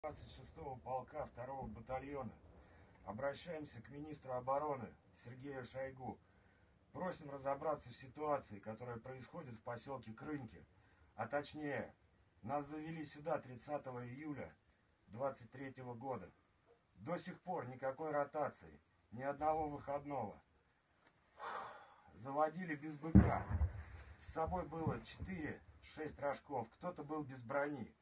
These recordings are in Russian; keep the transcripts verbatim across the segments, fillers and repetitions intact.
двадцать шестого полка второго батальона. Обращаемся к министру обороны Сергею Шойгу. Просим разобраться в ситуации, которая происходит в поселке Крынки. А точнее, нас завели сюда тридцатого июля двадцать третьего года. До сих пор никакой ротации, ни одного выходного. Заводили без быка. С собой было четыре-шесть рожков, кто-то был без брони.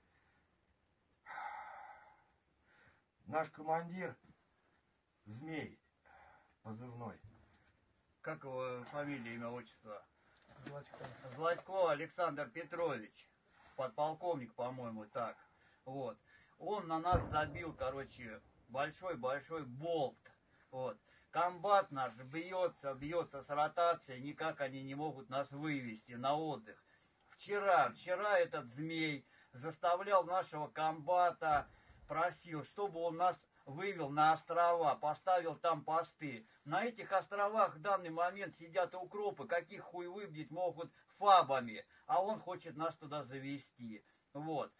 Наш командир Змей, позывной. Как его фамилия, имя, отчество? Златько. Златько Александр Петрович, подполковник, по-моему, так. Вот. Он на нас забил, короче, большой-большой болт. Вот. Комбат наш бьется, бьется с ротацией, никак они не могут нас вывести на отдых. Вчера, вчера этот Змей заставлял нашего комбата, просил, чтобы он нас вывел на острова, поставил там посты. На этих островах в данный момент сидят укропы, каких хуй выбить могут фабами, а он хочет нас туда завести. Вот.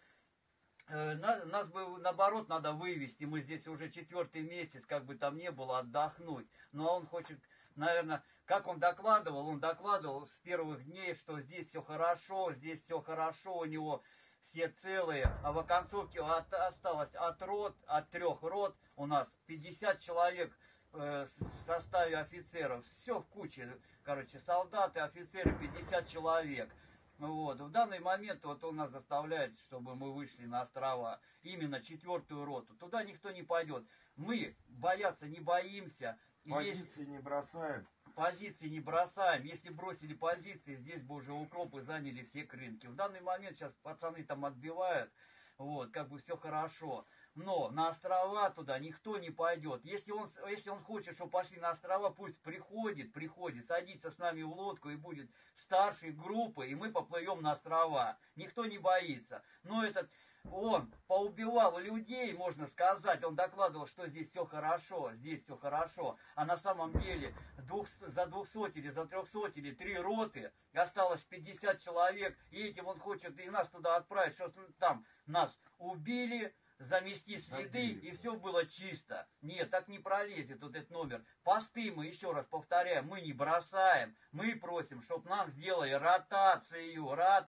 Нас бы, наоборот, надо вывести. Мы здесь уже четвертый месяц, как бы там не было, отдохнуть. Но он хочет, наверное, как он докладывал, он докладывал с первых дней, что здесь все хорошо, здесь все хорошо, у него все целые, а в оконцовке от, осталось от рот, от трех рот у нас пятьдесят человек э, в составе офицеров. Все в куче, короче, солдаты, офицеры, пятьдесят человек. Вот. В данный момент вот он нас заставляет, чтобы мы вышли на острова, именно четвертую роту. Туда никто не пойдет. Мы бояться не боимся. Позиции есть... не бросаем. Позиции не бросаем. Если бросили позиции, здесь бы уже укропы заняли все Крынки. В данный момент сейчас пацаны там отбивают. Вот, как бы все хорошо. Но на острова туда никто не пойдет. Если он, если он хочет, чтобы пошли на острова, пусть приходит, приходит, садится с нами в лодку и будет старшей группы, и мы поплывем на острова. Никто не боится. Но этот, он поубивал людей, можно сказать, он докладывал, что здесь все хорошо, здесь все хорошо. А на самом деле двух, за двухсот или за трехсот или три роты осталось пятьдесят человек, и этим он хочет и нас туда отправить, что там нас убили, замести следы, и все было чисто. Нет, так не пролезет вот этот номер. Посты мы, еще раз повторяем, мы не бросаем. Мы просим, чтобы нам сделали ротацию. Рот...